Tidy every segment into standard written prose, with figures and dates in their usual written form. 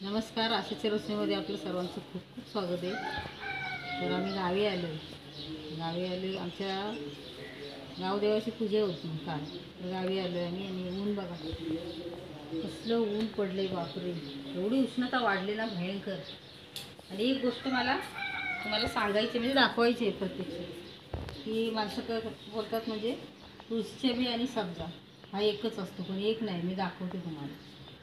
नमस्कार. आशीच्या रसोईमध्ये आपलं सर्वांचं खूप खूप स्वागत आहे. तर आम्ही गावी आलो आमच्या गावदेवाची पूजा होती काल. तर गावी आलो आम्ही आणि ऊन बघा कसलं ऊन पडले बापरे. एवढी उष्णता वाढली ना भयंकर. आणि एक गोष्ट मला तुम्हाला सांगायची म्हणजे दाखवायची आहे प्रत्यक्ष की माणसं बोलतात म्हणजे तुळशीच्या बी आणि सब्जा हा एकच असतो, पण एक नाही. मी दाखवते तुम्हाला.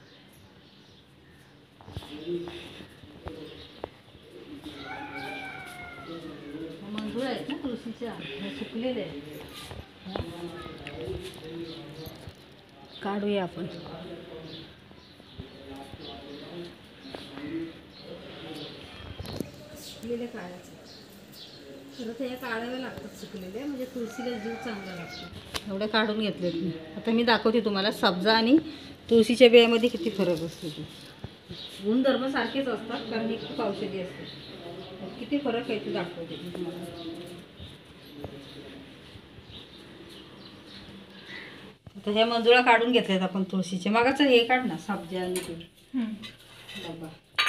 मंजूळ आहेत ना तुळशीच्या, हे सुकलेले आहेत. काढूया आपण. सुकलेले काढायचे. खरं तर या काढाव्या लागतात सुकलेले, म्हणजे तुळशीला जीव चांगला लागतो. एवढे काढून घेतलेत मी. आता मी दाखवते तुम्हाला सब्जा आणि तुळशीच्या बियामध्ये किती फरक असतो. ते गुणधर्म सारखेच असतात, कारण ही खूप औषधी असते. किती फरक आहे ते दाखवते मी तुम्हाला. आता ह्या मंजुळा काढून घेतल्यात आपण तुळशीचे. मागाचं हे काढ ना, सब्जा आणि ते डबा.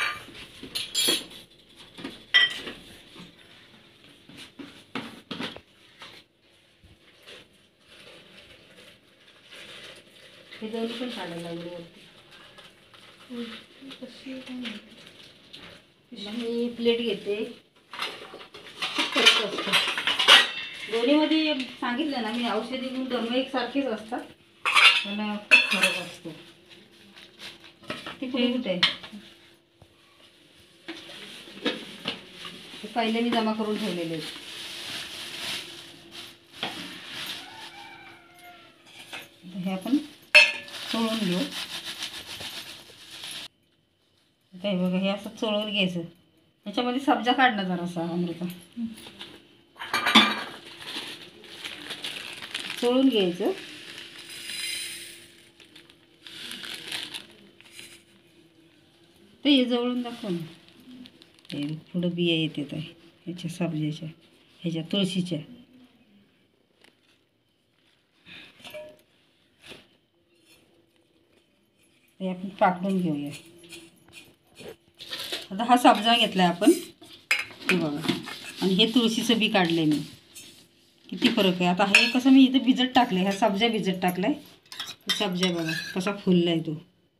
हे दोन्ही पण काढायला लागले वरती. मी प्लेट घेते. खूप फरक असतो दोन्हीमध्ये. सांगितलं ना मी, औषधी गुणधर्म एकसारखेच असतात, पण खूप फरक असतो. ते कुठे आहे पहिले मी जमा करून ठेवलेले आहेत. हे आपण चोळून घेऊ. काय बघा, हे असं चोळून घ्यायचं. त्याच्यामध्ये सब्जा काढणं जरासा अमृता. चोळून घ्यायचं. ते हे जवळून दाखव ना. हे पुढं बिया येतात आहे ह्याच्या सब्जाच्या, ह्याच्या तुळशीच्या. हे आपण पाकडून घेऊया. आता हा सब्जा घेतला आहे आपण, हे बघा. आणि हे तुळशीचं बी काढलं आहे मी. किती फरक आहे. आता हे कसं मी इथं भिजत टाकलं आहे, हा सब्जा भिजत टाकला आहे. सब्जा बघा कसा फुलला आहे तो,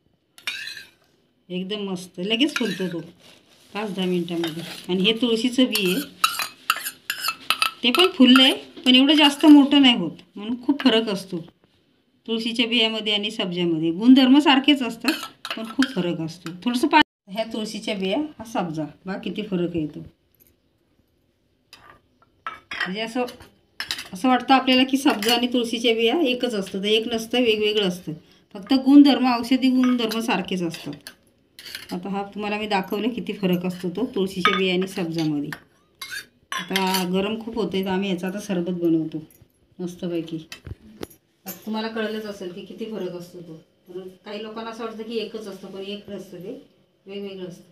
एकदम मस्त. लगेच फुलतो तो 5-10 मिनटामध्ये. आणि हे तुळशीचं बी आहे, ते पण फुललं आहे, पण एवढं जास्त मोठं नाही होत. म्हणून खूप फरक असतो तुळशीच्या बियामध्ये आणि सब्जामध्ये. गुणधर्म सारखेच असतात, पण खूप फरक असतो. थोडंसं ह्या तुळशीच्या बिया, हा सब्जा बघा किती फरक येतो. म्हणजे असं वाटतं आपल्याला की सब्जा आणि तुळशीच्या बिया एकच असतं. तर एक नसतं, वेगवेगळं असतं. फक्त गुणधर्म, औषधी गुणधर्म सारखेच असतात. आता हा तुम्हाला मी दाखवलं किती फरक असतो तो तुळशीच्या बिया आणि सब्जामध्ये. आता गरम खूप होतं आहे, तर आम्ही याचा आता सरबत बनवतो मस्तपैकी. आता तुम्हाला कळलंच असेल की किती फरक असतो तो. काही लोकांना असं वाटतं की एकच असतं, पण एक नसतं, ते वेगवेगळं असतं.